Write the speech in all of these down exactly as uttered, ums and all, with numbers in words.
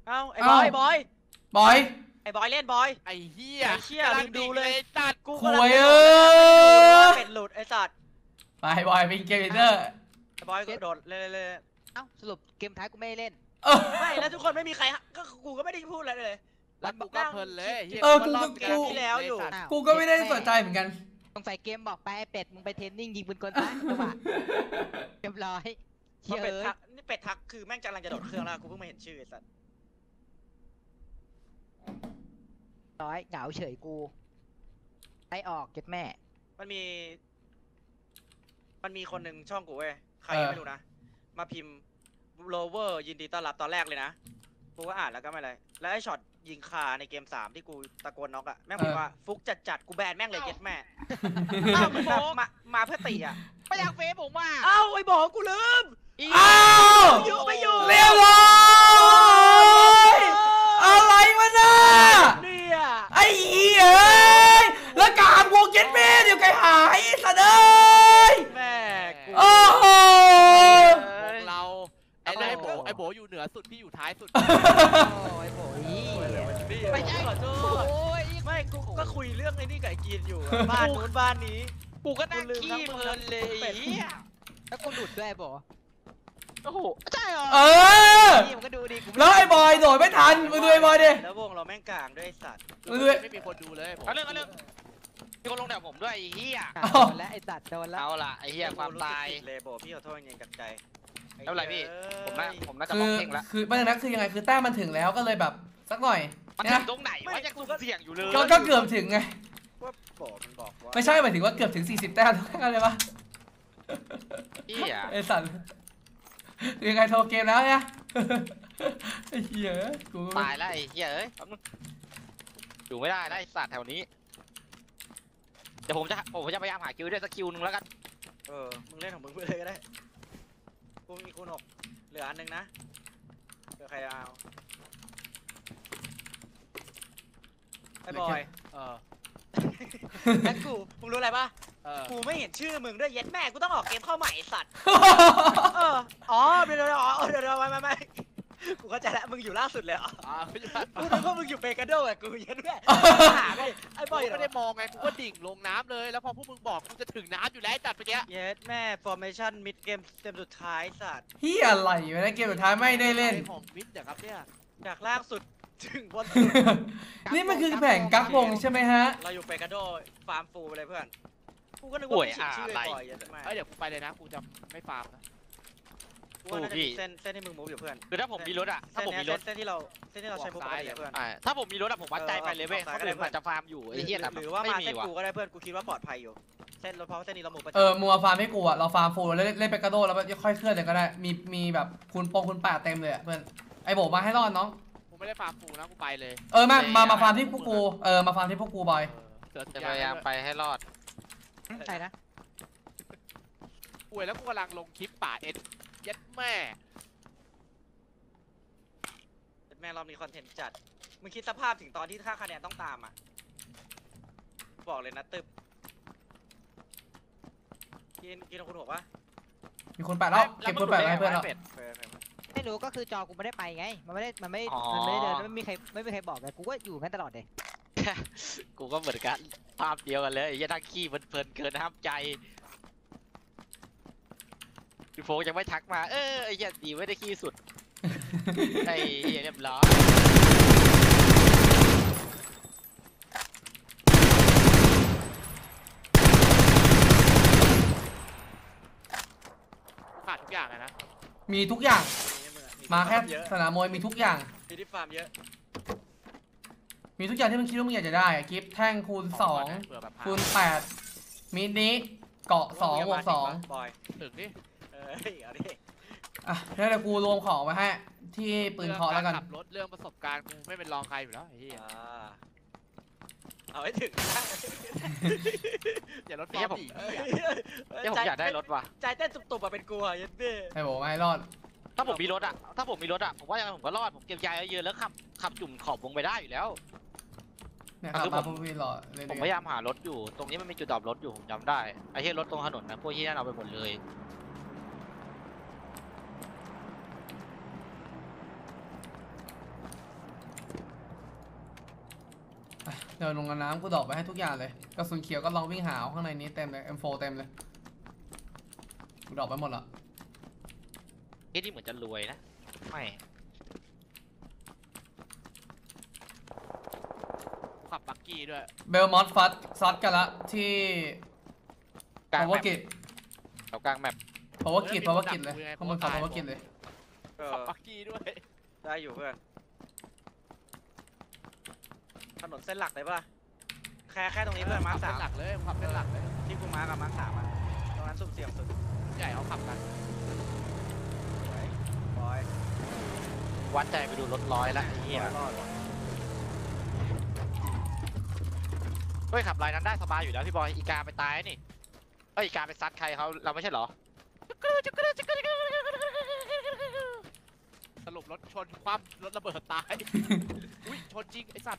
เอ้าไอ้บอยบอยบอยไอ้บอยเล่นบอยไอ้เหี้ยไอ้เชี่ยลืมดูเลยตัดกูคุยเออเป็นหลุดไอ้สัตว์ไปบอยเป็นเกมเดอร์ไอ้บอยก็โดดเลยเลยเอ้าสรุปเกมท้ายกูไม่เล่นไม่แล้วทุกคนไม่มีใครก็กูก็ไม่ได้พูดอะไรเลยแล้วกูก็เพลินเลยเออกูก็กูที่แล้วอยู่กูก็ไม่ได้สนใจเหมือนกันสงสัยเกมบอกไปเป็ดมึงไปเทรนนิ่งยิงปืนกลนะจังหวะเรียบร้อยเฮ้ยเป็ดทักนี่เป็ดทักคือแม่งกำลังจะโดดเครื่องแล้วกูเพิ่งมาเห็นชื่อไอ้สัตว์ร้อยเหงาเฉยกูไล่ออกเก็บแม่มันมีมันมีคนหนึ่งช่องกูเว้ยใครไม่รู้นะมาพิมพ์โลเวอร์ยินดีต้อนรับตอนแรกเลยนะกูก็อ่านแล้วก็ไม่อะไรแล้วไอ้ช็อตยิงคาในเกมสามที่กูตะโกนน็อกอะแม่งบอกว่าฟุกจัดจัดกูแบนแม่งเลยเย็ดแม่อ้าวมันมามาเพื่อตีอะไม่อยากเฟซผมว่าอ้าวไอ้บอกกูลืมอ้าวอยู่ไม่อยู่เรียบร้อยอะไรวะน่ะเนี่ยไอ้เหี้ยแล้วกามวงเย็ดแม่เดี๋ยวไก่หายสัตว์เอ้ยแม่กูโอ้โหเราไอ้ไอ้โบไอ้โบอยู่เหนือสุดพี่อยู่ท้ายสุดโอ้ยโบไม่ใช่ขอโทษไม่กูก็คุยเรื่องไอ้นี่กับไอ้กินอยู่บ้านนู้นบ้านนี้กูก็นั่งขี้เพลินเลยแล้วกูหลุดด้วยโบโอ้โหใช่เหรอเออมันก็ดูดิแล้วไอ้บอยโดดไม่ทันมึงดูไอ้บอยดิแล้ววงเราแม่งกลางด้วยสัตว์มึงดูไม่มีคนดูเลยเอาเรื่องเอาเรื่องมีคนลงแถวผมด้วยไอ้เหี้ยแล้วไอ้สัตว์โดนแล้วเอาล่ะไอ้เหี้ยความตายเลยโบพี่ขอโทษจริงจากใจแล้วอะไรพี่ผมน่าผมน่าจะต้องเพ่งแล้วคือประเด็นนั้นคือยังไงคือแต้มมันถึงแล้วก็เลยแบบสักหน่อยมันถึงตรงไหนวะยังเสี่ยงอยู่เลยก็เกือบถึงไงว่าโบมันบอกว่าไม่ใช่หมายถึงว่าเกือบถึงสี่สิบแต้มอะไรปะเหี้ยไอ้สัตว์ยังไงโทรเกมแล้วเนี่ยไอ้เหี้ยกูตายแล้วไอ้เหี้ยเอ้ยอยู่ไม่ได้ได้สัตว์แถวนี้เดี๋ยวผมจะผมจะพยายามหาคิวด้วยสักคิวนึงแล้วกันเออมึงเล่นของมึงไปเลยก็ได้กูมีคูณหกเหลืออันนึงนะเผื่อใครเอาไอ้บอยเออแล้วกูมึงรู้อะไรปะกูไม่เห็นชื่อมึงด้วยเย็ดแม่กูต้องออกเกมเข้าใหม่สัตว์เอออ๋อเดี๋ยวเดี๋ยวเดี๋ยวเดี๋ยวไม่ไม่ไม่กูเข้าใจแล้วมึงอยู่ล่าสุดเลยอ๋อกูนึกว่ามึงอยู่เปกาโดอ่ะกูเย็ดแม่หาไงไอ้บอยไม่ได้มองไงกูก็ดิ่งลงน้ำเลยแล้วพอพวกมึงบอกกูจะถึงน้ำอยู่แล้วจัดไปเนี้ยเย็ดแม่ formation mid game เต็มสุดท้ายสัตว์เฮียอะไรวะในเกมสุดท้ายไม่ได้เล่นของมิดเนี่ยครับเนี่ยจากล่างสุดถึงบนนี่มันคือแผงกักวงใช่ไหมฮะเราอยู่เปกาโดฟาร์มฟูไปเลยเพื่อนกูก็นึกว่าชื่อบ่อยเดี๋ยวกูไปเลยนะกูจะไม่ฟาร์มนะกูน่าจะมีเส้นเส้นที่มึงมูฟอยู่เพื่อนคือถ้าผมมีรถอ่ะถ้าผมมีรถเส้นที่เราเส้นที่เราใช้มูฟไปเพื่อนถ้าผมมีรถอ่ะผมวัดใจไปเลยเว้ยเขาเลยจะฟาร์มอยู่ไอ้เหี้ยแต่หรือว่ามาเส้นกูก็ได้เพื่อนกูคิดว่าปลอดภัยอยู่เส้นรถเพราะเส้นนี้เรามูฟไปเออมัวฟาร์มให้กูอ่ะเราฟาร์มฟูลแล้วเล่นเปกาโดแล้วค่อยเคลื่อนเลยก็ได้มีมีแบบคูณปงคูณแปดเต็มเลยเพื่อนไอ้โบมาให้รอดน้องกูไม่ได้ฟาร์มฟูนะกูไปเลยเออมามามาฟาร์มที่พวกกูเออมาฟาร์มที่พวกกูบอยจะพยายามไปให้รอดใช่นะป่วยแล้วกูกำลังลงคลิปป่าเอ็ดยัดแม่แม่รอบนี้คอนเทนต์จัดมึงคิดสภาพถึงตอนที่ค่าคะแนนต้องตามอ่ะบอกเลยนะตึบกินกินคุณหกวะมีคนแปดแล้วเก็บคนแปดให้เพื่อนเราไม่รู้ก็คือจอกูไม่ได้ไปไงมันไม่ได้มันไม่มันไม่ได้เดินไม่มีใครไม่มีใครบอกเลยกูก็อยู่งั้นตลอดเลยกูก็เหมือนกันภาพเดียวกันเลยยัดทั้งขี้เพลินเกินห้ามใจพี่โฟยังไม่ทักมาเออไอ้ยัดดีไม่ได้ขี้สุดไอ้เรียบร้อยขาดทุกอย่างเลยนะมีทุกอย่างมาแค่สนามมวยมีทุกอย่างมีที่ฟาร์มเยอะมีทุกอย่างที่มึงคิดว่ามึงอยากจะได้กิฟต์แท่งคูณสองคูณแปดมินิเกาะสองบวกสองถึงดิเออเอาดิอ่ะเดี๋ยวกูรวมของมาให้ที่ปืนเคาะแล้วกันขับรถเรื่องประสบการณ์กูไม่เป็นรองใครอยู่แล้วไอ้เหี้ยเอาให้ถึงอย่ารถฟ้องอีกเนี่ยผมอยากได้รถว่ะใจเต้นตุบๆอะเป็นกูอะยันเบ้ไอ้โบไม่รอดถ้าผมมีรถอะถ้าผมมีรถอะผมว่ายังไงผมก็รอดผมเก็บใจเยอะแล้วขับขับจุ่มขอบวงไปได้อยู่แล้วเนี่ยขับมาพูดหล่อผมพยายามหารถอยู่ตรงนี้มันมีจุดดรอปรถอยู่ผมจำได้ไอ้เหี้ยรถตรงถนนนะพวกที่นั่นเอาไปหมดเลยเดินลงกับน้ำกูดรอปไปให้ทุกอย่างเลยกระสุนเขียวก็ลองวิ่งหาข้างในนี้เต็มเลย เอ็ม โฟร์ เต็มเลยกูดรอปไปหมดละเฮ้ยนี่เหมือนจะรวยนะไม่ขับบักกี้ด้วยเบลมอสฟัดซัดกันละที่กลางพาวเวอแมร์ปกิจเอากลางแมปพาวเวอร์กิจพาวเวอร์กิจเลยข้างบนเขาพาวเวอร์กิจเลยเอขับอบักกี้ด้วยได้อยู่เพื่อนถนนเส้นหลักเลยปะล่ะแค่แค่ตรงนี้เพื่อนมาร์คสามหลักเลยขับเป็นหลักเลยที่กูมาร์คกับมาร์คสามอะตรงนั้นสุ่มเสี่ยงสุดใหญ่เขาขับกันสวยบอยวัดใจไปดูรถร้อยละไอ้เหี้ยรอดว่ะเฮ้ยขับลายนั้นได้สบายอยู่แล้วพี่บอยอีกาไปตายนี่เอ้ยอีกาไปซัดใครเขาเราไม่ใช่เหรอสรุปรถชนคว่ำรถระเบิดตาย อุ้ยชนจริงไอสัตว์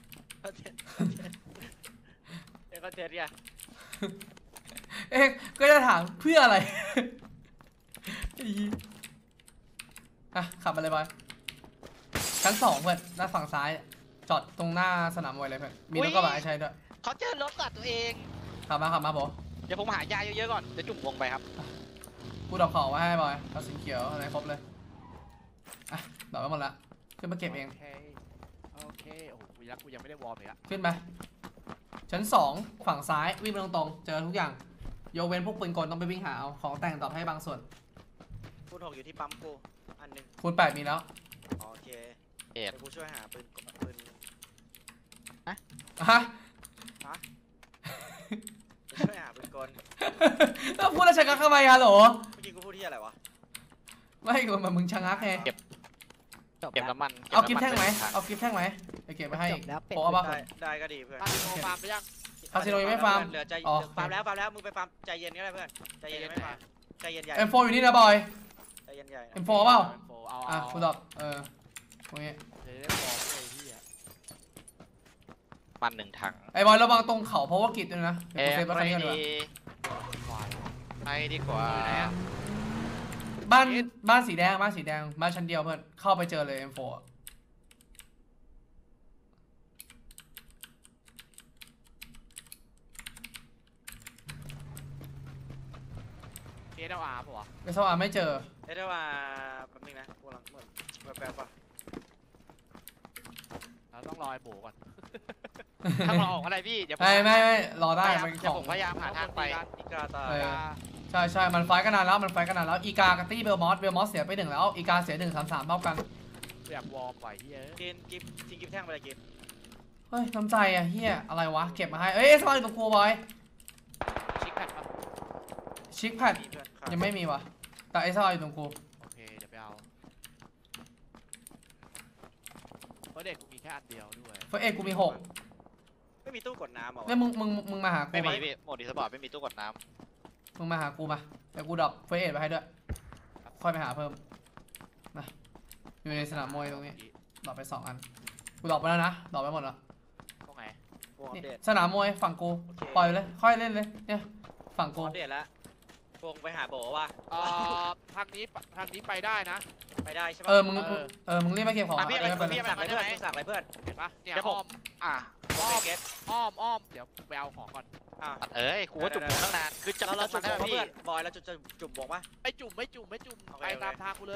เอ็กเทสเนี่ยเอ๊ะก็จะถามเพื่ออะไร ไอ้เหี้ยอ่ะขับมาเลยบอยชั้นสองเพื่อนด้านฝั่งซ้ายจอดตรงหน้าสนามมวยเลยเพื่อนมีรถกระบะให้ใช้ด้วยเขาเจอรถสัตว์ตัวเองขับมาขับมาโบเดี๋ยวผมหายาเยอะๆก่อนเดี๋ยวจุ่มวงไปครับกูดอกของไว้ให้บอยกระสุนเขียวอะไรครบเลยอ่ะดอกไว้หมดละขึ้นมาเก็บเองโอเคโอเคโอ้โหกูยังกูยังไม่ได้วอร์มเลยอะขึ้นไปชั้นสองฝั่งซ้ายวิ่งไปตรงๆเจอทุกอย่างยกเว้นพวกปืนกลต้องไปวิ่งหาเอาของแต่งต่อให้บางส่วนคูณหกอยู่ที่ปั๊มกูอันหนึ่งคูณแปดมีแล้วโอเคเอ็เดี๋ดยวกูช่วยหาปืนกลปืนอะฮะช่วยหาปืนกลแล้วพูดแล้วชะงักทำไมฮัลโหลเมื่อกี้กูพูดที่อะไรวะไม่กูมามึงชะงักไงจบเก็บแล้วน้ำมันเอากิฟต์น้ำแท่งไหมปถังเอากิฟต์แท่งไหมไปเก็บไปให้จบแล้วเป็ดโปะเอาป่ะได้ได้ก็ดีเพื่อนคาสิโนฟาร์มไปยังคาสิโนยังไม่ฟาร์มเหลือใจอ๋อฟาร์มแล้วฟาร์มแล้วมึงไปฟาร์มใจเย็นก็ได้เพื่อนใจเย็นยังไม่ฟาร์มใจเย็นใหญ่เอ็มโฟอยู่นี่นะบอยใจเย็นใหญ่นะเอ็มโฟเปล่าโฟเอาอ่ะเอาคุณดอกเออตรงนี้เดี๋ยวได้ฟอร์มเลยพี่อะมันหนึ่งถังไอ้บอยระวังตรงเขาเพราะว่ากิจด้วยนะเดี๋เอ็ยวกูเซฟรถมไปคันนี้ก่อนดีกดีว่าไปดีกว่าอยู่ไหนอะบ้านบ้านสีแดงบ้านสีแดงบ้านชั้นเดียวเพื่อนเข้าไปเจอเลยเอ็มโฟเอเดลอาร์ป่ะวะไอ้สว่างไม่เจอเอ้ยได้ว่าแป๊บนึงนะกูกำลังเหมือนแป๊บๆป่ะเราต้องรอไอ้โบก่อนถ้าเราออกอะไรพี่เดี๋ยวผมไม่ไม่ไม่รอได้พยายามมันเดี๋ขยวองผมพยายามหาทางไปอีกาตายเออ ใช่ใช่มันไฟท์กันนานแล้วมันไฟท์กันนานแล้วอีกากับตี้เบลมอสเบลมอสเสียไปหนึ่งแล้วอีกาเสียหนึ่งสามสามเท่ากันอยากวอร์มไปเฮ้ยกินกิฟทิ้งกิฟแท่งไปเลยกิฟเฮ้ยน้ำใจอ่ะเฮียอะไรวะเก็บมาให้เอ้ยเอสวาอยู่ตรงครัวบอยชิคแพดปะชิคแพดมีเพื่อนครับยังไม่มีวะแต่เอสวาอยู่ตรงครัวโอเคเดี๋ยวไปเอาเพราะเด็กกูมีแค่อันเดียวด้วยเฟอร์เอกกูมีหกไม่มีตู้กดน้ำเหรอวะเนี่ยมึงมึงมึงมาหากูไม่ไหมมีพี่โหมดดิสบอร์ดไม่มีตู้กดน้มึงมาหากูมาเดี๋ยวกูดรอปเฟอร์เอกไปให้ด้วยค่อยไปหาเพิ่มนะอยู่ในสนามมวยตรงนี้ดรอปไปสองอันกูดรอปไปแล้วนะดรอปไปหมดแล้วตรงไหนวงอันี่ปเดตสนามมวยฝั่งกูโอเคปล่อยไปเลยค่อยเล่นเลยเนี่ยฝั่งวกูงอัปเดตแล้ววงไปหาโบว่ะเอ่อทางนี้ปะทางนี้ไปได้นะไปได้ใช่ปะเออมึงเออเออมึงรีบมาเก็บของำอ่ะพี่เออไม่เป็นไรพี่สั่งอะไรเพื่อนมึงสั่งอะไรเพื่อนเห็นปะเนี่ยเดี๋ยวผอ้มอมอ่ะวงเกตอ้อมอ้อมเดี๋ยวกูไปเอาของก่อนอ่ะตัดเอ้ยกูว่าจุ่มวงตั้งนานคือจะเราเราจุ่จะมมันวงได้ปะไหมเพื่พี่อนบอยเราจุ่มจุ่มวงปะไม่จุ่มไม่จุ่มไม่จุ่มโอเคไปตามทางกูเลย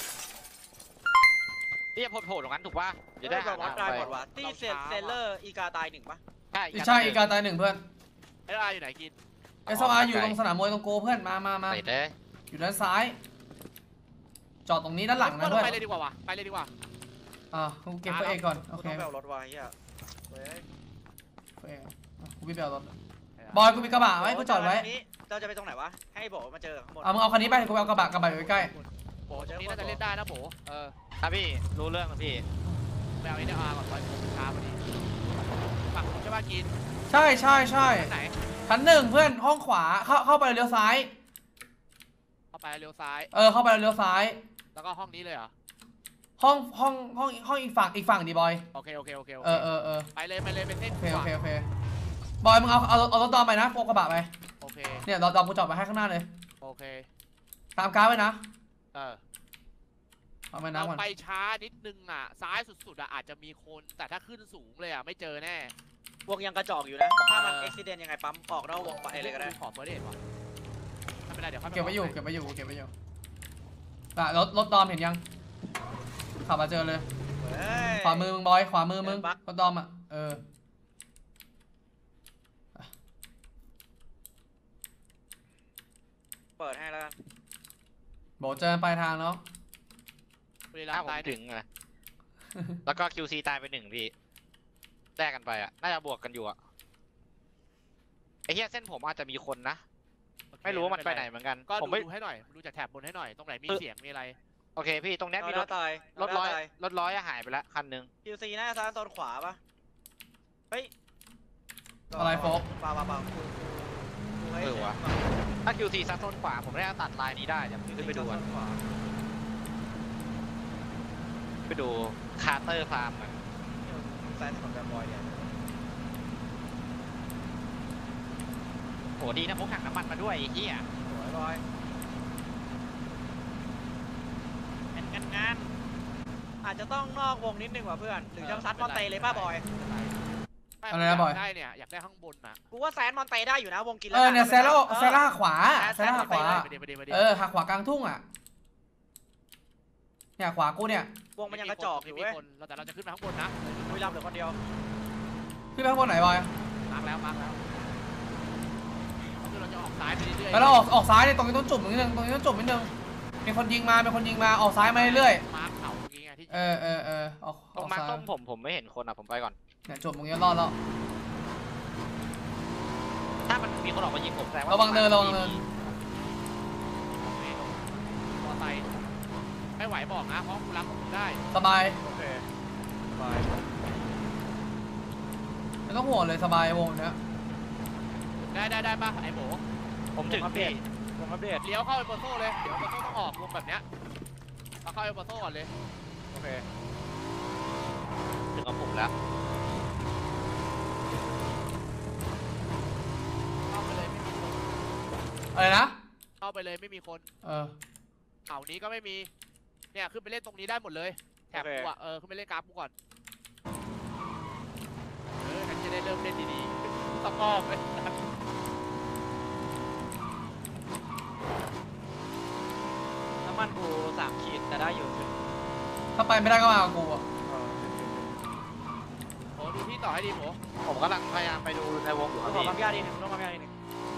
พี่จะโผล่ตรงนั้นถูกป่ะเดี๋เดี๋ยยว วได้ได้บอหากว่าทางได้ไปหมดว่ะตี้เซนเซเลอร์อีกาตายหนึ่งปะใช่ใช่อีกาตายหนึ่งเพื่อนไอ้อาอยู่ไหนกินเอสอาร์อยู่ตรงสนามมวยตรงกูเพื่อนมามามาเสร็จเลยอยู่ด้านซ้าย จอดตรงนี้ด้านหลังนะเราเพื่อนไปเลยดีกว่าวะไปเลยดีกว่าอ่ากูเก็บเฟอร์เอกก่อนโอกูเคต้องไปเอารถว่ะเฮียเว้ยเฟอร์เอกอ่ะกูพี่ไปเอารถบอยกูมีกระบะไว้กูจอดไว้เราจะไปตรงไหนวะให้โบมาเจอข้างบนเอามึงเอาคันนี้ไปกูไปเอากระบะกระบะอยู่ใกล้โบตรงนี้น่าจะเล่นได้นะโบเอออ่ะพี่รู้เรื่องแล้วพี่ไปเอาเอเดอาร์ก่อนไปผมช้าพอดีฝั่งใช่ป่ะกินๆใช่ใช่ใช่ไหนชั้นหนึ่งเพื่อนห้องขวาเข้าเข้าไปเลี้ยวซ้ายเข้าไปเลี้ยวซ้ายเออเข้าไปเลี้ยวซ้ายแล้วก็ห้องนี้เลยเหรอห้องห้องห้องห้องอีกฝั่งอีกฝั่งดิบอยโอเคโอเคโอเคโอเอเคอเออเออไปเลยไปเลยเป็นเส้นโอเคขโอวาเคโอเคบอยมึงเอาเอาเอารถดอมไปนะพวกกระบะไปโอเคเนี่ยรถดอมกูจอดไปให้ข้างหน้าเลยโอเคตามการ์ดไว้นะเออเอาไปเราน้ำก่อนไปช้านิดนึงอ่ะซ้ายสุดๆอ่ะอาจจะมีคนแต่ถ้าขึ้นสูงเลยอ่ะไม่เจอแน่วงยังกระจอกอยู่นะถ้ามันอุบิเหตุยังไงปั๊มออกนอกวงไปเลยก็ได้ขอเฟิร์สเดทวะไม่เป็นไรเดี๋ยวค่อยเก็บไว้อยู่เก็บไว้อยู่เก็บไว้อยู่อ่ะรถรถดอมเห็นยังขับมาเจอเลยเฮ้ยขวามือมึงบอยขวามือมึงเดินบักรถดอมอ่ะเออเปิดให้แล้วกันโบเจอปลายทางเนาะบุรีรัถ้ามย์ผมตายถึงอะแล้วก็ คิว ซี ตายไปหนึ่งพี่แลกกันไปอ่ะน่าจะบวกกันอยู่อ่ะไอ้เหี้ยเส้นผมอาจจะมีคนนะไม่รู้ว่ามันไปไหนเหมือนกันก็ผมไม่ดูให้หน่อยดูจากแถบบนให้หน่อยตรงไหนมีเสียงมีอะไรโอเคพี่ตรงเนี้ยเรามีรได้ถตายรถร้อยเาได้ตายรถร้อยอะหายไปแล้วคันหนึงคิวซีน่าจะซ้ายโซนขวาปะเฮ้ยอะไรโฟกเปล่าเปล่าเปล่ากูกูให้เออวะถ้า คิว ซี ซัดต้นขวาผมได้ตัดลายนี้ได้เดี๋ยวผมขึ้นไปดูกันขวาไปดูคาร์เตอร์ฟาร์มกันซ้ายถนนแบบบอยเนี่ยโหดีนะพกถังน้ำมันมาด้วยไอ้เหี้ยสวยบอยงานงานงานอาจจะต้องนอกวงนิดนึงว่ะเพื่อน หรือจะซัดมอนเตเลยป่ะบอยอะไรนะบอยได้เนี่ยอยากได้ข้างบนนะกูว่าแซนมอนเตได้อยู่นะวงกินเออเนี่ยแซล่าออแซล่าขวาแซล่าขวาไปดิไปดิไปดิเออหักขวากลางทุ่งอ่ะเนี่ยขวากูเนี่ยวงมันยังกระจอกอยู่เว้ยมีคนแต่เราจะขึ้นไปข้างบนนะบุรีรัมย์เหลือคนเดียวขึ้นไปข้างบนไหนบอยมาร์กแล้วมาร์กแล้วคือเราจะออกซ้ายไปเรื่อยๆแล้วเราออกออกซ้ายเนี่ยตรงนี้ต้องจุ่มนิดนึงตรงนี้ต้องจุ่มนิดนึงมีคนยิงมามีคนยิงมาออกซ้ายมาเรื่อยมาร์กเขาเมื่อกี้ไงที่ๆเออเออเออออกตรงออกมาร์คซ้ายส้มผมผมไม่เห็นคนอ่ะผมไปก่อนเนี่ยจุ่มตรงนี้รอดแล้วถ้ามันมีคนออกมายิงผมแสดงว่าระวังเนินระวังเนินมอไซค์ไม่ไหวบอกนะเพราะกูรับพวกมึงได้สบายโอเคบายไม่ต้องห่วงเลยสบายวงเนี้ยได้ได้ได้ป่ะไอ้โบผมถึงพี่วงอัปเดตเลี้ยวเข้าเอเปอร์โซ่เลยเดี๋ยวเอเปอร์โซ่ต้องออกวงแบบเนี้ยมาเข้าเอเปอร์โซ่ก่อนเลยโอเคถึงกับผมแล้วเข้าไปเลยไม่มีคนอะไรนะเข้าไปเลยไม่มีคนเออเขานี้ก็ไม่มีเนี่ยขึ้นไปเล่นตรงนี้ได้หมดเลยแถบกูอ่ะเออขึ้นไปเล่นกราฟกูก่อนเออกันจะได้เริ่มเล่นดีๆต้องอ้อมเลยน้ำมันกูสามขีดแต่ได้อยู่ถ้าไปไม่ได้ก็มากับกูอ่ะโหดูที่ต่อให้ดีโหผมกำลังพยายามไปดูในวงอยู่คต้รัอบ งขอพี่ความยากดีหนึ่งต้องความยากดีหนึ่ง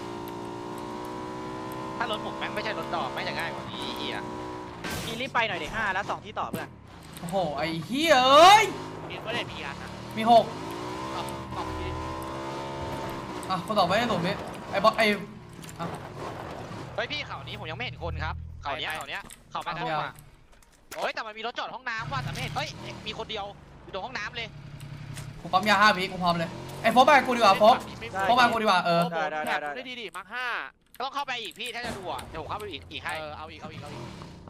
ถ้ารถผมแม่งไม่ใช่รถดอกแม่งจะง่ายกว่านี้ไอ้เหี้ยมีรีบไปหน่อยดิห้าแล้วสองที่ต่อเพื่อนโอ้โหไอ้เหี้ยเอ้ยมีก็ได้มีอันนะมีหกตอบตอบทีอ่ะคนต่อไปไอ้หลุมนี้ไอ้บอสไอ้อ่ะเฮ้ยพี่เขานี้ผมยังไม่เห็นคนครับเขาเนี้ยเขาเนี้ยเขามาส้มอ่ะเฮ้ยแต่มันมีรถจอดห้องน้ำว่ะแต่ไม่เห็นเฮ้ยมีคนเดียวอยู่ตรงห้องน้ำเลยกูปั๊มยาห้าวิกูพร้อมเลยไอ้โฟกไปกับกูดีกว่าโฟกโฟกมากูดีกว่าเออได้ได้ได้ได้ดีดีมาร์คห้าต้องเข้าไปอีกพี่ถ้าจะดูอ่ะเดี๋ยวผมเข้าไปอีกอีกให้เออเอาอีกเอาอีกเอาอีก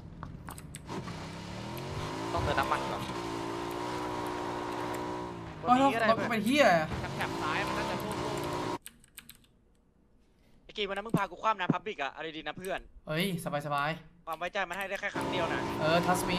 ต้องเติมน้ำมันก่อนบนนี้ก็ได้มันเพื่อนเป็นเหี้ยแถบแถบซ้ายมันน่าจะโล่งไอ้กีวันนั้นมึงพากูคว่ำนะพับบิกอะอะไรดีนะเพื่อนเฮ้ยสบายสบายความไว้ใจมันให้ได้แค่ครั้งเดียวนะเออทัสมี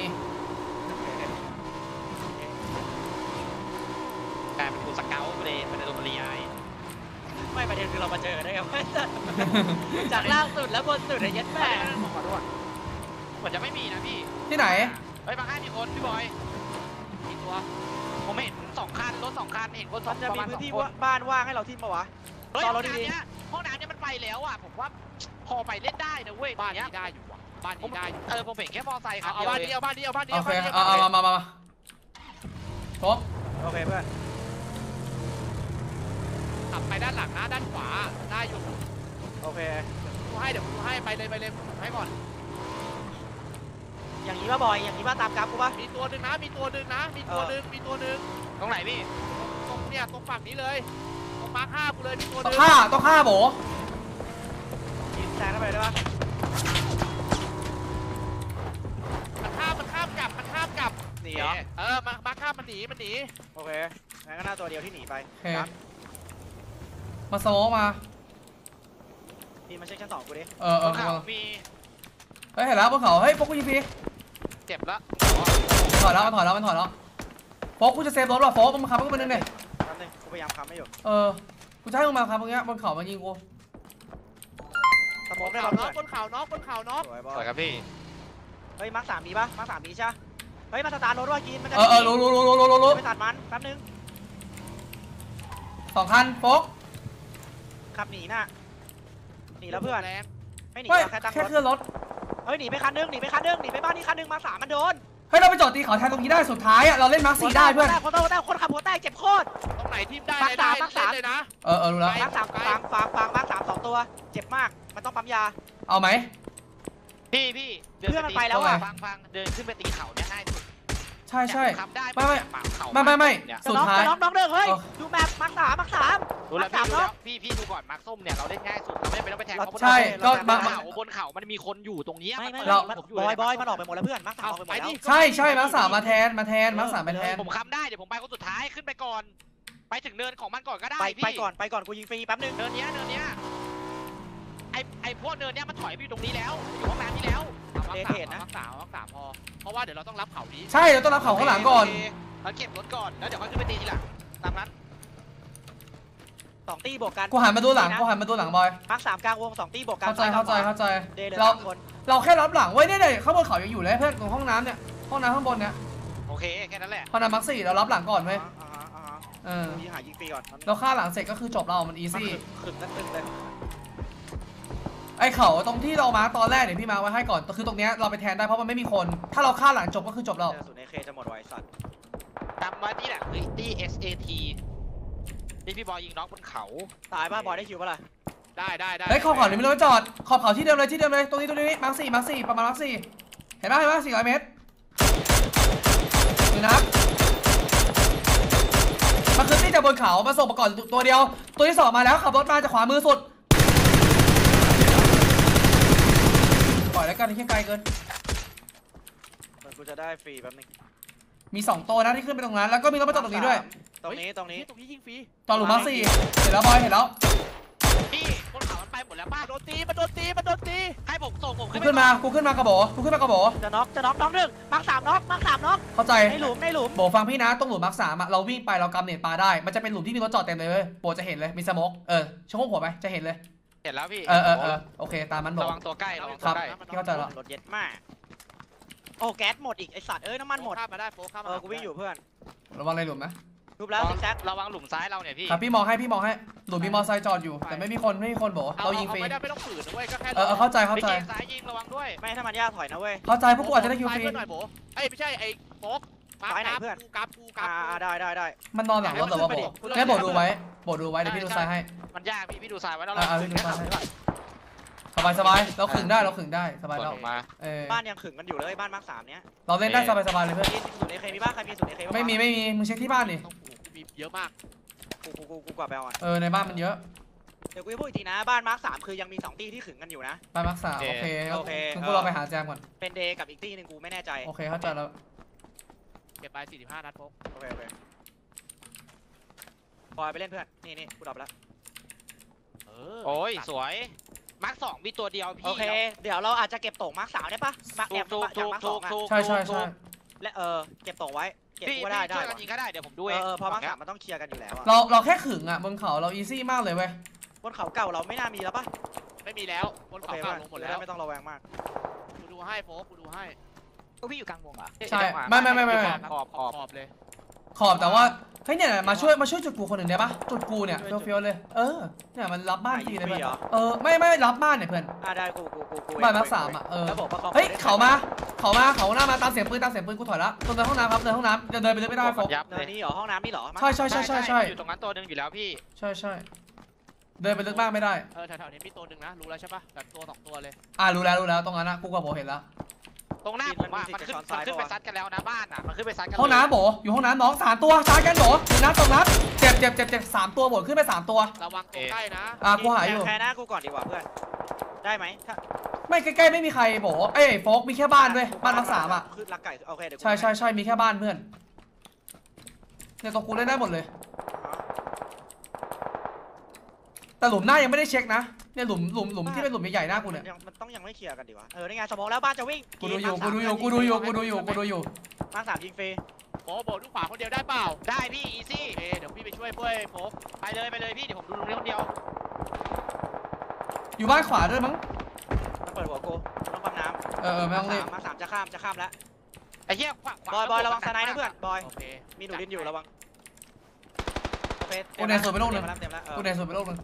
กลายเป็นกูสเกลไปเลยเป็นตัวเรียไอไม่ประเด็นคือเรามาเจอได้ไงวะ จากล่างสุดแล้วบนสุดไอ้ยัดแม่ผมขอโทษเหมือนจะไม่มีนะพี่ที่ไหนเฮ้ยบางค่ายมีคนพี่บอยๆอีกตัวผมเห็นสองคันรถสองคันเห็นคนสมัอน งจะประมีมาณพื้สอน งที่คนบ้านว่างให้เราที่ปะวะเฮ้ยต่อห้รองถดีๆน้ำเนี้ยห้องน้ำเนี้ยมันไปแล้วอ่ะผมว่าพอไปเล่นได้นะเว้ยบ้านเนี้ยนี้ได้อยู่ว่ะบ้านผมนี้ได้อยู่เออผมเห็นแค่มอไซค์คัเอานเอาเดียวบ้านเลนี้ยเอาบ้านนี้เอาบ้านนี้โอเอาเคบ้านนี้เอาเอามามามาโฟกโอเคเพื่อนขับไปด้านหลังนะด้านขวาได้อยู่โอเคกูให้เดี๋ยวกูให้ไปเลยไปเลยให้ก่อนอย่างนี้ป่ะบอยอย่างนี้ป่ะตามกราฟกูป่ะมีตัวหนึ่งนะมีตัวหนึ่งนะมีตัวหนึ่งมีตัวหนึ่งตรงไหนพี่ตรงเนี่ยตรงฝั่งนี้เลยตรงมาร์คห้ากูเลยมีตัวหต้องนึ่งฆ่าต้องฆ่าโบยิงแซงเข้าไปได้ป่ะมันข้ามมันข้ามกลับมันข้ามกลับหนีเหรอเออมามาร์คห้ามันหนีมันหนีโอเคงั้นก็น่าตัวเดียวที่หนีไปโอเคครับมาสโมกมาพี่มาเช็คชั้นสองกูดิเออเอบ อนเขามีเฮ้ยเห็นแล้วบนเขาเฮ้ยโฟกกูยิงฟรีเจ็บแล้วถอยแล้วมันถอยแล้วมันถอยแล้วโฟกกูจะเซฟรถว่ะโฟกมึงขับไปกูไปนึงดิโอเคบนึงกูพยายามค้ำไม่อยู่เออกูจะให้มึงมาครับตรงเนี้ยบนเขามายิงกูสโมบกนได้เขาป่ะน็เพื่ออก นบนเขาน็อกบนเขาน็อกสวยบอสวยลครับพี่เฮ้ยมาร์คสามมีป่ะมาร์คสามมีใช่เฮ้ยมาสตาร์ทรถว่ากินมันจะเออเออรู้รู้รู้รู้รู้รู้ไปตัดมันแป๊บนึงสองคันโฟกขับหนีน่ะหนีแล้วเพื่อนแรงไม่หนีเฮ้ยเราแค่ตั้งแค่รถเคลื่อนรถเฮ้ยหนีไปคันนึงหนีไปคันนึงหนีไปบ้านนี้คันนึงมาร์คสามมันโดนเฮ้ยเราไปจอดตีเขาแทนตรงนี้ได้สุดท้ายอ่ะเราเล่นมาร์คสี่ได้เพื่อนหัวแตกหัวแตกคนขับหัวแตกเจ็บโคตรตรงไหนทีมได้ปักได้สามได้ปักสามเล่นเลยนะเออเออรู้แล้วมาร์คสามไกลฟังฟังฟังมาร์คสามสองตัวเจ็บมากมันต้องปั๊มยาเอาไหมพี่พี่ดิเพื่อนมันไปแล้วอะฟังฟังเดินขึ้นไปตีเขาเนี่ยง่ายสุดใช่ใช่ทำได้ไม่ไม่ปากเขาไม่ไม่ไม่เนี่ยจะสุดน็อกท้ายจะน็อกน็อกเด้งเฮ้ยเออดูแมปมาร์คสามมาร์คสามรู้แล้วมาร์คพี่สามรู้เนแล้อะวพี่พี่ดูก่อนมาร์คส้มเนี่ยเราเล่นง่ายสุดเราไม่ไม่ต้องไปแทงเขาบนใช่เขาก็บมานเขาบนเขามันมีคนอยู่ตรงเนี้ยไม่ไม่นเราผมอยู่บอยในบอยมันออกไปหมดแล้วเพื่อนมาร์คสามออกไปหมดแล้วใช่ใช่มาร์คสามมาแทนมาแทนมาร์คสามมาแทนผมค้ำได้เดี๋ยวผมไปคนสุดท้ายขึ้นไปก่อน ไปถึงเนินของมันก่อนก็ได้ไปพี่ไปก่อนไปก่อนกูยิงฟรีแป๊บนึงเนินเนี้ยเนินเนี้ยไอไอพวกเนินเนี้ยมันถอยไปอยู่ตรงนี้แล้วอยู่ห้องน้ำนี่แล้วเอามักสามเอามักสามเอามักสามพอเพราะว่าเดี๋ยวเราต้องรับเขานี้ใช่เราต้องรับเขาข้างหลังก่อนโเคเราเก็บรถก่อนแล้วเดี๋ยวค่อยขึ้นไปตีทีหลังตามนั้นสองตีบวกกันกูหันมาดูหลังกูหันมาดูหลังบอยมาร์คสามกลางวงสองตีบวกกันเข้าใจเข้าใจเข้าใจเดย์เหลยเราสามคนเราแค่รับหลังไว้เนี่ยเนี่ยข้างบนเขายังอยู่เลยเพื่อนตรงห้องน้ำเนี่ยห้องน้ำข้างบนเนี่ยโอเคแค่นั้นแหละห้องน้ำมาร์คสี่เรารับหลังก่อนเว้ยอ่าฮะอ่าฮะเออยิงหายิงฟรีก่อนเราฆ่าหลังเสร็จก็คือจบเรามันอีมันซี่ขึ้นขึ้นตึ้งเลยไอเขาตรงที่เรามาร์คตอนแรกเนี่ยพี่มาร์คไว้ให้ก่อนคือตรงเนี้ยเราไปแทนได้เพราะมันไม่มีคน ถ้าเราฆ่าหลังจบก็คือจบเราเจอศูนย์เอเคจะหมดไวสัตว์จำไว้ที่แหละคือตี เอส เอ ที ที่พี่บอยยิงน้องบนเขาตายป่ะบอยได้คิวป่ะล่ะได้ได้ได้เฮ้ยขอบเขานี่ไม่ต้องจอดขอบเขาที่เดิมเลยที่เดิมเลยตรงนี้ตรงนี้มาร์คสี่มาร์คสี่ประมาณมาร์คสี่เห็นปะเห็นปะสี่ร้อยเมตรดูนะมันคือที่จากบนเขามาส่งมาก่อนตัวเดียว ตัวที่สองมาแล้วขับรถมาจากขวามือสุดปล่อยแล้วกันที่ไกลเกินเหมือนกูจะได้ฟรีแป๊บนึงมีสองตัวนะที่ขึ้นไปตรงนั้นแล้วก็มีรถมาจอดตรงนี้ด้วยตรงนี้ตรงนี้ตรงนี้ยิงฟรีตอนหลุมมาร์คสี่เห็นแล้วบอยเห็นแล้วพี่บนเขามันไปหมดแล้วป้าโดนตีมันโดนตีมันโดนตีให้ผมส่งผมกูขึ้นไปขึ้นมากูขึ้นมากระโบกูขึ้นมากระโบจะน็อกจะน็อกน็อกหนึ่งมาร์คสามน็อกมาร์คสามน็อกเข้าใจในหลุมในหลุมโบฟังพี่นะตรงหลุมมาร์คสามอะเราวิ่งไปเรากำเนิดปลาได้มันจะเป็นหลุมที่มีรถจอดเต็มเลยเว้ยโบจะเห็นเลยมีสโมกเออชะโงกหัวไปจะเห็นเลยเห็นแล้วพี่เออเออเออโอเคตามมันโบระวังตัวใกล้ระวังคตัรัวบใกล้พี่เข้าใจแล้วรถเย็ดมากโอ้แก๊สหมดอีกไอสัตว์เอ้ยน้ำมันหมดโฟข้ามมาได้โฟข้ามเอมาอกูวิ่งอยู่เพื่อนระวังในหลุมนะรูปแล้วซิกแซกระวังหลุมซ้ายเราเนี่ยพี่ครับพี่มองให้พี่มองให้หลุมมีมอไซค์จอดอยู่ แต่ไม่มีคนไม่มีคนโบเอาเรายิงเอาฟรีไม่ได้ไม่ต้องฝืนนะเว้ยก็แค่เออเออเข้าใจเข้าพี่ใจเกงซ้ายยิงระวังด้วยไม่ถ้ามันยากถอยนะเว้ยเข้าใจพวกกูอาจจะได้คิวฟรีซ้ายเพื่อนหน่อยโบเอ้ยไม่ใช่ไอ้โฟกมาซ้ายไหนกราฟเพื่อนกูกราฟกูกราอ่าฟกูอ่าได้ได้ได้มันนอนหลังรถเหรอวะโบแค่โบดูไว้โบดูไว้เดี๋ยวพี่ดูซ้ายให้มันยากพี่พี่ดูซ้ายไว้แล้วอ่าเราพี่ดูซ้ายให้สบายสบายเราขึงได้เราขึงได้สบายส่วนแล้วออกมาเออบ้านยังขึงกันอยู่เลยบ้านมาร์คสามเนี้ยเราเล่นได้สบายสบายเลยเพื่อนมีศูนย์เอเคมีบ้านใครมีศูนย์เอเคไม่มีไม่มีมึงเช็คที่บ้านดิต้องกูมีเยอะมากกูกูกูกูกว่าไปเอาอ่ะเออในบ้านมันเยอะเดี๋ยวกูจะพูดอีกทีนะบ้านมาร์คสามคือยังมีสองตีที่ขึงกันอยู่นะบ้านมักษาโอเคโอเคงั้นพวกเราไปหาแจมก่อนเป็นเดย์กับอีกตีหนึ่งกูไม่แน่ใจโอเคเข้าใจแล้วเก็บไปสี่สิบห้านัดโฟกโอเคโอเคบอยไปเล่นเพื่อนนี่นี่กูดับแล้วเออโอ้ยสวยมาร์คสองมีตัวเดียวพี่โอเค เดี๋ยวเราอาจจะเก็บโต่งมาร์คสามได้ปะมาร์คถูแอก บถูกจาถูกกมาร์คสถูอก งอะถูกใช่ใช่ใช่และเออเก็บโต่งไว้เก็บพี่กูพี่ได้ได้ช่วยกันว่ะยิงก็ได้เดี๋ยวผมดูเอเองอเออพอมาร์คสามมันต้องเคลียร์กันอยู่แล้วอะเราเราแค่ขึงอ่ะบนเขาเราอีซี่มากเลยเว้ยบนเขาเก่าเราไม่น่ามีแล้วปะไม่มีแล้วบนโอเขาเคเก่าป่ะลงหมดจะแล้ได้วไม่ต้องระแวงมากกูดูให้โฟกกูดูให้กูพี่อยู่กลางวงเหรอ่ะใช่ไม่ไม่ไม่ไม่ไม่ขอบขอบขอบเลยขอบแต่ว่าเฮ้ยเนี่ยมาช่วยมาช่วยจุดกูคนหนึ่งได้ปะจุดกูเนี่ยเฟี้ยวๆเลยเออเนี่ยมันรับบ้านฟรีเลยเพื่อนเออไม่ไม่รับบ้านเนี่ยเพื่อนอ่าได้กูกูกูกูบ้านมักสามอ่ะเออแล้วบอกว่าเขาเฮ้ยเขามาเขามาเขาหน้ามาตามเสียงปืนตามเสียงปืนกูถอยละตรงเดินห้องน้ำครับเดินห้องน้ำจะเดินไปเดินไม่ได้โฟกยับเนิเลนยนี้เหรอห้องน้ำนี่เหรอใช่ใช่ใช่ใช่ใช่อยู่ตรงนั้นตัวหนึงอยู่แล้วพี่ใช่ใช่เดินไปลึกมากไม่ได้เออแถวๆนี้มีตัวหนึ่งนะรู้แล้วใช่ปะแบบตัวสองตัวเลยอ่ารู้แล้วรู้แล้วตรงนั้นนะกูกับโบเห็นแล้วตรงหน้าผมอ่ะมันขึ้นมันขึ้นไปซัดกันแล้วนะบ้านอ่ะมันขึ้นไปซัดกันห้องน้ำโบอยู่ห้องน้ำน้องสามตัวชาร์จกันโบอยู่น้ำตรงน้ำเจ็บเจ็บเจ็บเจ็บสามตัวโบขึ้นไปสามตัวระวังตัวใกล้นะอ่ากูหาอยู่แค่หน้ากูก่อนดีกว่าเพื่อนได้ไหมถ้าไม่ใกล้ๆไม่มีใครโบเอ้ยโฟกมีแค่บ้านด้วยบ้านรักสามอ่ะคือรักไก่โอเคเดี๋ยวกูใช่ใช่ใช่มีแค่บ้านเพื่อนเนี่ยตรงกูเล่นได้หมดเลย แต่หลุมหน้ายังไม่ได้เช็คนะเนี่ยหลุมหลุมหลุมที่เป็นหลุมใหญ่ๆหน้ากูเนี่ยมันต้องยังไม่เคลียร์กันดีวะเออนี่ไงสมองแล้วบ้านจะวิ่งกูดูอยู่กูดูอยู่กูดูอยู่กูดูอยู่กูดูอยู่มาร์คสามยิงฟรีโบโบดูขวาคนเดียวได้เปล่าได้พี่อีซี่โอเคเดี๋ยวพี่ไปช่วยช่วยช่วยโฟกไปเลยไปเลยพี่เดี๋ยวผมดูตรงนี้คนเดียวอยู่บ้านขวาด้วยมั้งมันเปิดหัวกูต้องปั๊มน้เออเออำไม่ต้องรีบมาสามจะข้ามจะข้ามแล้วไอ้เหี้ยขวาขวาบอยบอยระวังสไนด์นะเพื่อนบอยโอเคมีหนูดินอยู่ระวังโอเคกูในส่วนไปโลกหนึ่งเต็มแล้วเต็มแล้วเออกูในส่วนไปโลกนึง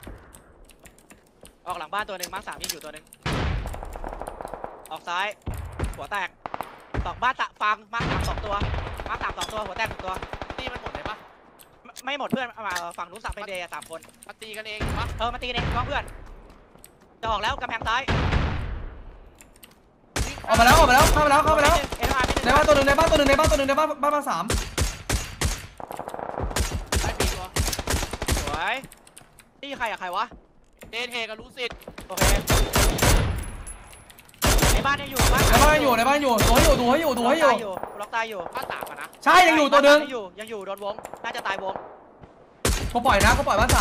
ออกหลังบ้านตัวหนึ่งมาร์คสามยิงอยู่ตัวหนึ่งออกซ้าย หัวแตกสองบ้านตะฟังมาร์คสามสองตัวมาร์คสามสองตัวหัวแตกหนึ่งตัวตีมันหมดเลยปะไม่ไม่หมดเพื่อนเอามาฝั่งนู้นสับเป็นเดย์อะสามคนมันตีกันเองปะเออมาตีกันเองกล้องเพื่อนจะออกแล้วกำแพงซ้ายออกมาแล้วออกมาแล้วเข้ามาแล้วเข้ามาแล้วเอ็นอาร์ในบ้านตัวหนึ่งในบ้านตัวหนึ่งในบ้านตัวหนึ่งในบ้านบ้านบ้านสามได้ปีตัวสวยนี่ใครอะใครวะเดนเฮกับลูซิดโอเคในบ้านยังอยู่บ้านในบ้านอยู่ในบ้านอยู่ดูให้อยู่ดูให้อยู่ดูให้อยู่ล็อกตายอยู่ภาคสามอะนะใช่ยังอยู่ตัวหนึ่งยังอยู่ยังอยู่โดนวงน่าจะตายวงเขาปล่อยนะเขาปล่อยบ้านสาม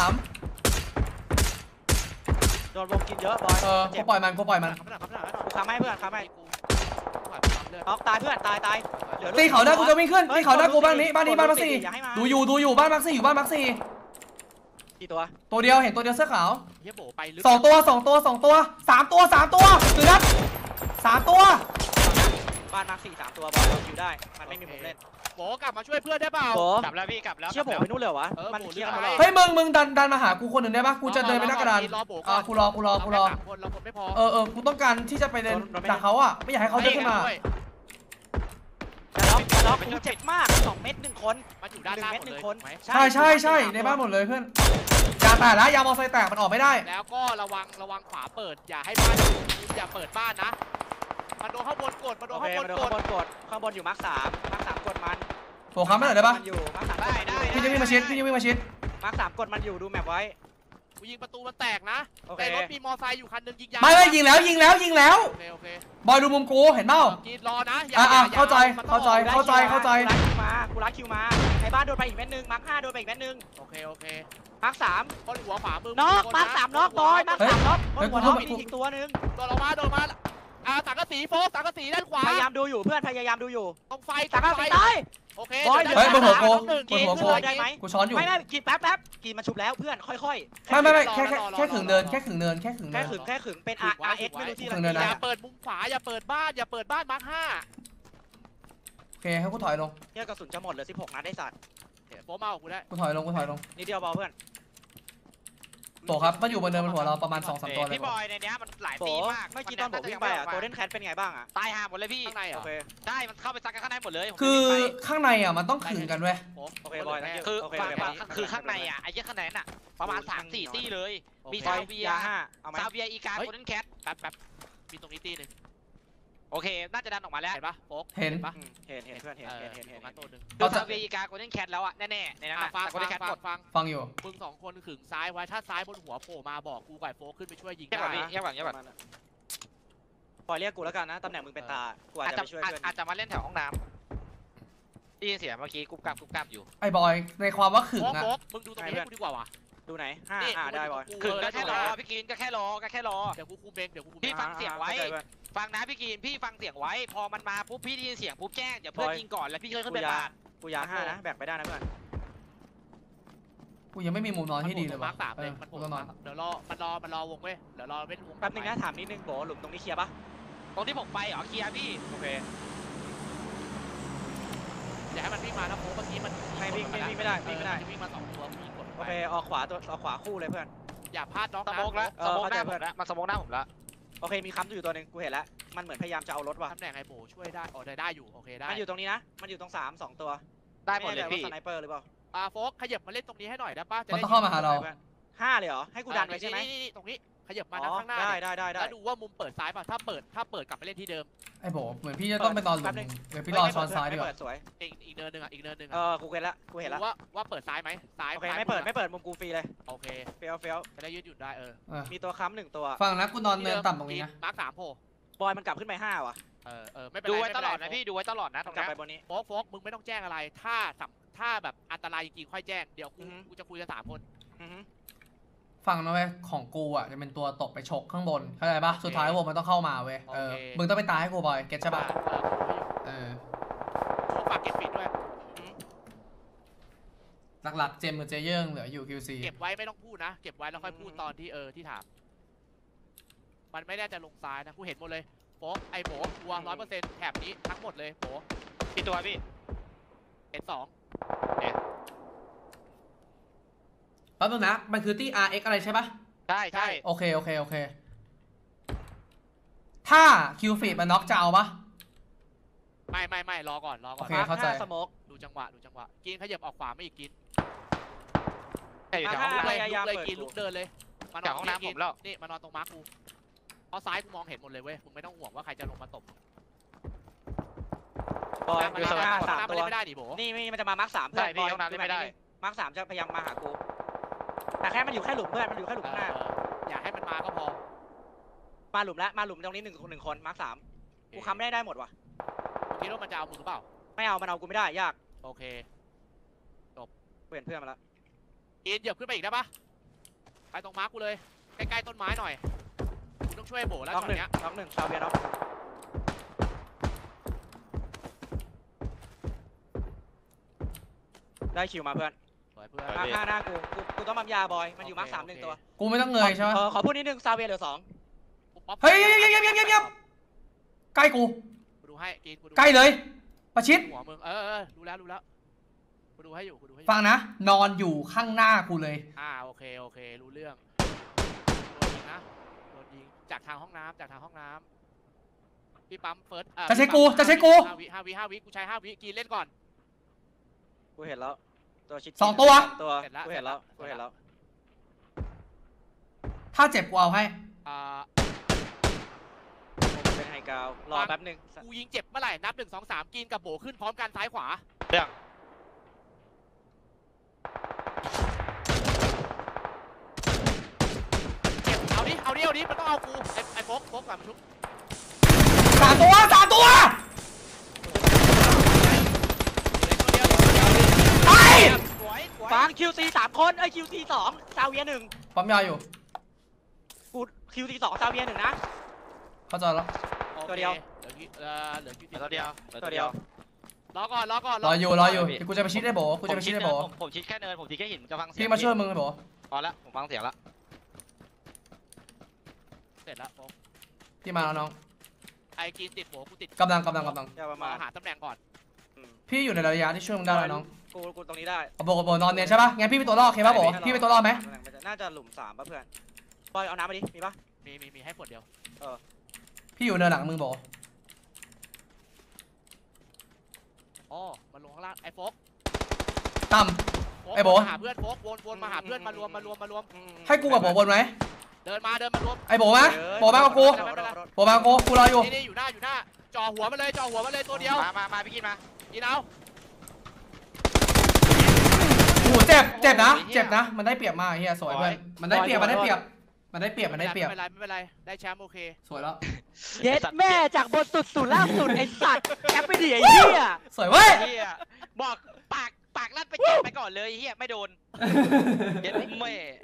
โดนวงกินเยอะบอยเออเจ็เขาบปล่อยมันเขาปล่อยมันขับหน้าขับหน้าขับหน้ากูค้ำให้เพื่อนค้ำให้กูกูขับปั๊มเลือดล็อกตายเพื่อนตายตายเหลือลูกตีเขาได้กูจะวิ่งขึ้นตีเขาได้กูบ้านนี้บ้านนี้บ้านมักสี่อย่าให้มาดูอยู่ดูอยู่บ้านมักสี่อยู่บ้านมักสี่กี่ตัวตัวเดียวเห็นตัวเดียวเสื้อขาวเฮียโบไปลึกสองตัวสองตัวสองตัวสามตัวสามตัวหรือนัดสามตัวบ้านมาร์คสี่สามตัวบอยเราคิวได้มันไม่มีผมเล่นโบกลับมาช่วยเพื่อนได้เปล่าโอ้กลับแล้วพี่กลับแล้วเชื่อผมกลับไปแล้วนู่นเลยเหรอวะเออมันโหเคลียร์เรียบหมร้ดอยแล้วเฮ้ยมึงมึงดันดันมาหากูคนหนึ่งได้ปะกูจะเดินไปหน้ากระดานรอโบกอ่ากูรอกูรอกูรอเาแค่สามคนเราคนไม่พอเออเออกูต้องการที่จะไปเดินจากเขาอ่ะไม่อยากให้เขาเดินขึ้นมาด้วยจะล็อกจะล็อกกูเจ็บมากสองเม็ดหนึ่งคนมันอยู่หด้านนึ่งล่างเม็ดหมดหนึ่เลยงคนถูกไหมใช่ใช่ใช่ในบ้านหมดเลยเพื่อนยาแตกแล้วยามอไซค์แตกมันออกไม่ได้แล้วก็ระวังระวังขวาเปิดอย่าให้บ้านอย่าเปิดบ้านนะมันโดนข้างบนกดมันโดโอน เคข้างบนมาโดนกข้าดงบนกดข้างบนอยู่มาร์คสามมาร์คสามกดมันโผล่ค้ำไม่หน่อยได้ปะมันอยู่มาร์คสามได้ได้พี่จะวิ่งมาชิดพี่จะวิ่งมาชิดมาร์คสามกดมันอยู่ดูแมปไว้กูยิงประตูมันแตกนะโอเคแต่รถมีมอไซค์อยู่คันหนึงยิงยางไม่ไม่ยิงแล้วยิงแล้วยิงแล้วโอเคโอเคบอยดูมุมกูเห็นเปล่ากรีดรอนะอย่าอ่ะอย่าอ่ะอย่เข้าใจมันต้องเข้าใจออกเข้าใจเข้าใจกูรัดคิวมากูรัดคิวมาในบ้านโดนไปอีกเม็ดหนึงมาร์คห้าโดนไปอีกเม็ดหนึงโอเคโอเคมาร์คสามคนหัวขวามือน็อกคมาร์คสามน็อกบอยมาร์คสามน็อกบนหัวน็อกมีอีกตัวหนึงโดนออกมาโดนมาอ่าสังกะสีโฟกสังกะสีด้านขวาพยายามดูอยู่เพื่อนพยายามดูอยู่ตรงไฟสังกะไฟสีตายโอเคบอยดี๋วเฮ้ยบนหัวโกน้องหนึ่งบนหัวโกขึ้นเลยได้ไหมกูช้อนอยู่ไม่ไม่กินแป๊บแป๊บกินมาชุบแล้วเพื่อนค่อยๆไม่ไม่ไม่แค่แค่แค่ขึงเดินแค่ขึงเดินแค่ขึงแค่เดินขึงแค่ขึงเป็น R R X ไม่รู้ที่ขึงเดินอนะย่าเปิดมุมขวาอย่าเปิดบ้านอย่าเปิดบ้านมาร์คห้าโอเคให้กูถอยลงเนี่ยกระสุนจะหมดเหลือสิบหกนัดได้สัตว์เดี๋ยวโฟกมาเอากูได้กูถอยลงกูถอยลงนิดเดียวเบาเพื่อนโตครับมันอยู่บนเดินบนหัวเราประมาณสองสามตัวเลยพี่บอยในเนี้ยมันหลายโบตีมากเมื่อกี้ตอนผมวิ่งไปอ่ะโกลเด้นแคทเป็นไงบ้างอ่ะตายห่าหมดเลยพี่ข้างในเหรโออเคได้มันเข้าไปซักกันข้างในหมดเลยผมคือวิ่งไปข้างในอ่ะมันต้องขึงกันเว้ยโฟกโอเคบอย thank you คือโอเคฝั่งโอเคฝั่งคือข้างในอ่ะไอ้เหี้ยข้างในน่ะประมาณสามสี่ตีเลย มีบซาอยเวียยาห้าเอาไหมซาเวียอีกาโกลเด้นแคทแป๊บแป๊บมีตรงนี้ตีหนึ่งโอเคน่าจะดันออกมาแล้วเห็นปะโฟกเห็นปะอืมเห็นเห็นเพื่อนเห็นเออเห็นเห็นเห็นตรงนั้นตัวหนึ่งคือซาเวียอีกาโกลเด้นแคทแล้วอ่ะแน่ๆในนั้นอ่ะอ่ะฟังแต่โกลฟัเด้งนแคทฟัหมงดฟังฟังอยู่มึงสองคนขึงซ้ายไว้ถ้าซ้ายบนหัวโผล่มาบอกกูกับโฟกขึ้นไปช่วยยิงแยกก่อนได้พี่นะแยกก่อนแยกก่อนปล่อยเรียกกูแล้วกันนะตำแหน่งมึงเป็นตากูอาจอาจจะจะไปช่วยอาจเพื่อนอาจจะมาเล่นแถวห้องน้ำได้ยินเสียงเมื่อกี้กุ๊บกับกุ๊บกับอยู่ไอ้บอยในความว่าขึงโฟกอ่ะโฟกมึงดูตรงนี้ให้กูดีกว่าว่ะดูไหนห้านี่อ่าได้บอยกูคือเออก็แล้วแค่ดูรอนะพี่กินก็แค่รอก็แค่รอเดี๋ยวกูคุมเองเดี๋ยวกูคุมพี่เองฟังเสียงไว้ข้าใจเพื่อนฟังนะพี่กินพี่ฟังเสียงไว้ พอมันมาปุ๊บพี่ได้ยินเสียงปุ๊บแจ้งเดี๋ยวเพื่อนบอยยิงก่อนแล้วพี่ค่อยขึ้นกูไปยาปาดกูยาห้านะแบกไปได้นะเพื่อนกูยังไม่มีมุมนอนที่ดีเลยมาว่ะร์คสามเอเลยอมันกูโผล่ต้องนอนเดี๋ยวรอมันรอมันรอวงเว้ยเดี๋ยวรอเว้นวงแป๊บนึงนะถามนิดนึงโบหลุมตรงนี้เคลียร์ปะตรงที่ผมไปเหรอเคลียร์พี่โอเคอย่าให้มันวิ่งมานะโฟกเมื่อกี้มันให้วิ่งวิ่งวิ่งไม่ได้วิ่งไม่ได้เออมันจะวิ่งมาสองตัววิ่งกดโอเคออกขวาตัวออกขวาคู่เลยเพื่อนอย่าพลาดน็อกสนะโมกแล้วเอสอโมกเข้าหใจน้าผเพื่อนมแล้วมาสโมกหน้าผมแล้วโอเคมีค้ำอยู่ตัวหนึ่งกูเห็นแล้วมันเหมือนพยายามจะเอารถว่ะตำแหน่งไฮโบช่วยได้อ๋อได้ได้อยู่โอเคได้มันอยู่ตรงนี้นะมันอยู่ตรงสามสองตัวได้หมดเลยไแน่ใจพี่ว่าสไนเปอร์หรือเปล่าอ่าโฟกขยับมาเล่นตรงนี้ให้หน่อยได้ป่ะจะมันได้ต้องเข้ามาหาเราห้าเลยเหรอให้กูดันไปใช่ไหมนี่นี่ตรงนี้ขยับมาอ๋ทางอข้างหน้าได้เนี่ยได้ได้ได้แล้วดูว่ามุมเปิดซ้ายป่ะถ้าเปิดถ้าเปิดกลับไปเล่นที่เดิมไอ้โบเหมือนพี่จะต้องไปนอนหลุแป๊มบนึงเดี๋ยวพี่รอช้อนซ้ายดีกไม่ว่าเปิดสวยอีกอีกเนินหนึ่งอ่ะอีกเนินหนึ่งเออ่ะอกูเห็นละกูเห็นละดูว่าว่าเปิดซ้ายไหมซ้ายโอเคซ้ายไม่เปิดมือไม่เปิดมุมกูฟรีเลยโอเคเฟลเฟลจะได้ยืดหยุ่นได้เออเออมีตัวค้ำหนึ่งตัวฟังนะกูนอนเนินต่ำตรงนี้นะมาร์คสามโผล่บอยมันกลับขึ้นไปห้าว่ะเออเออไม่เป็นดูไรไว้ไม่ตเป็นลไรอดนะพี่ดูไว้ตลอดนะตต้รองงกลับนี้ไปบนนี้โฟกโฟกมึงไม่ต้องแจ้งอะไร ถ้าสับถ้าแบบอันตรายจริงๆค่อยแจ้งเดี๋ยวกูอือฮึกูจะคุยกันสามคนอือฮึฟังนะเว้ยของกูอ่ะจะเป็นตัวตกไปฉกข้างบนเข้าใจปะสุดท้ายวงมันต้องเข้ามาเว้ยเออมึงต้องไปตายให้กูบอยเก็ตใช่ปะเออเออโฟกฝากเก็ตปิดด้วยหลักๆเจมกับเจเยิ่งเหลืออยู่ คิว ซีเก็บไว้ไม่ต้องพูดนะ เก็บไว้แล้วค่อยพูดตอนที่เออที่ถาม มันไม่ได้จะลงซ้ายนะ กูเห็นหมดเลยโป๊ะไอ้โป๊ะตัวร้อยเปอร์เซ็นต์แถบนี้ทั้งหมดเลยโป๊ะพี่ตัวพี่เห็นสองแป๊บนึงนะ มันคือตี้ อาร์ เอ็กซ์ อะไรใช่ปะใช่ใช่โอเค โอเค โอเค ถ้าคิวฟีดมันน็อกจะเอาปะไม่ไม่ไม่รอก่อนรอก่อนโอเคมาร์คเข้าใจห้าสโมกดูจังหวะดูจังหวะกินขยับออกขวาไม่อีกกินใช่อยู่แถวอ่าห้องลุกน้ำเลยพยายามลุกเลยเปิดกินดูลุกเดินเลยมานจากอนห้องตรงน้ำนี้ผมแล้วนี่มานอนตรงมาร์คกูเพราะซ้ายกูมองเห็นหมดเลยเว้ยมึงไม่ต้องห่วงว่าใครจะลงมาตบบอยมันอยู่มาสห้าห้าสาสาม มตัตัว วไม่ได้ดิโบนี่นี่มันจะมามาร์คสามเพื่อนใช่พี่บอยห้องน้ำเล่นไม่ได้มาร์คสามจะพยายามมาหากู แต่แค่มันอยู่แค่หลุมเพื่อน มันอยู่แค่หลุมเอข้างหน้าออย่าให้มันมาก็พอมาหลุมแล้ว มาหลุมตรงนี้หนึ่งคนหนึ่งคน มาร์คสามกูค้ำไม่ได้ได้หมดว่ะคิดว่ามันจะเอามึงหรือเปล่าไม่เอา มันเอากูไม่ได้ ยากโอเคเปลี่ยนเพื่อนมาแล้วกินเหยียบขึ้นไปอีกได้ปะไปตรงมาร์คกูเลยใกล้ๆต้นไม้หน่อยกูต้องช่วยโบแล้วน็ช็ออก ตหนึ่งเนี้ยน็อกหนึ่งซาเวียน็อกได้คิวมาเพื่อนสวยเพื่อนมาร์คห้าหน้ากู กู กูต้องมัมยาบอย มันอยู่มาร์คสามหนึ่งตัวกูไม่ต้องเงยใช่ปะเออขอพูดนิดนึงซาเวียเหลือสองป๊อปเฮ้ยเงียบเงียบเงียบเงียบเงียบใกล้กูกูดูให้กินกูดูใกล้เลย ประชิดหัวมึงเออเออดูแล้วดูแล้วกูดูให้อยู่กูดูให้อยู่ฟังนะ นอนอยู่ข้างหน้ากูเลยอ่าโอเคโอเครู้เรื่องโดนยิงนะโดนยิงจากทางห้องน้ำจากทางห้องน้ำพี่ปั๊มเฟิร์สจะใช้กูจะใช้กูห้าวิห้าวิห้าวิกูใช้ห้าวิกินเล่นก่อนกูเห็นแล้ว ตัวชิดสองตัวตัวเสร็จแล้วกูเห็นแล้วเสกูร็จแล้วเห็นแล้วถ้าเจ็บกูเอาให้อ่าผมเป็นไฮกราวด์รอแป๊บนึงกูยิงเจ็บเมื่อไหร่นับหนึ่งสองสามกินกับโบขึ้นพร้อมกันซ้ายขวาเรื่องเจ็บเอาดิเอาดิเอาดิมันต้องเอากูไอ้ไอ้โฟกโฟกก่อนมาชุบสามตัวสามตัวเหลือตัวเดียวเหลือตัวเดียวไปสวยสวยฟัง คิว ซี สามคนเอ้ย คิว ซี สองซาเวียหนึ่งปั๊มยาอยู่กู คิว ซี สองซาเวียหนึ่งนะเข้าใจแล้วโอคตัวเดียวเหลือกี่เอ่อเหลือกี่เหลือตัวเดียวเหลือตัวเดียวรอก่อนรอก่อนรออยู่รออยู่เดี๋ยวกูจะไปชิดได้โบกูจะไปชิดได้โบผมผมชิดแค่เนินผมชิดแค่หินผมจะฟังเสียงพี่มาช่วยมึงไอ้โบพอละผมฟังเสียงละเสร็จแล้วโฟกพี่มาแล้วน้องไอ้กินติดโบกูติดกำลังกำลังกำลังอย่าประมามาณหาตำแหน่งก่อนอืมพี่อยู่ในระยะที่ช่วยมึงได้แล้วน้องกู กูตรงนี้ได้เอาโบโบนอนเนี่ยใช่ปะงั้นพี่เป็นตัวรอดโอเคปะโบพี่เป็นตัวรอดไหมน่าจะหลุมสามป่ะเพื่อน บอยเอาน้ำมาดิ มีป่ะมีมีมีให้ขวดเดียวพี่อยู่เนินหลังมึงโบอ๋อมาลงข้างล่างไอ้โฟกต่โฟกไอ้โบวนมาหาเพื่อนโฟกวนวนมาหาเพื่อนมารวมมารวมมารวมำให้กูกับโบบนไหมเดินมาเดินมารวมไอ้โบมาโบมากับกูโบมากับกูกูรออยู่นี่นี่อยู่หน้าอยู่หน้าจ่อหัวมันเลยจ่อหัวมันเลยตัวเดียวมามามาพี่กินมากินเอาโอ้โหเจ็บเจ็บนะเจ็บนะมันได้เปรียบมากเฮียสวยเพื่อนมันได้เปรียบมันได้เปรียบมันได้เปรียบมันได้เปรียบไม่เป็นไรไม่เป็นไรได้แชมป์โอเคสวยแล้วเย็ดแม่จากบนสุดสู่ล่างสุดไอ้สัตว์แคปไปดิไอ้เหี้ยสวยเว้ยเฮียบอกปากปากลั่นไปเจ็บไปก่อนเลยเฮียไม่โดนเย็ดแม่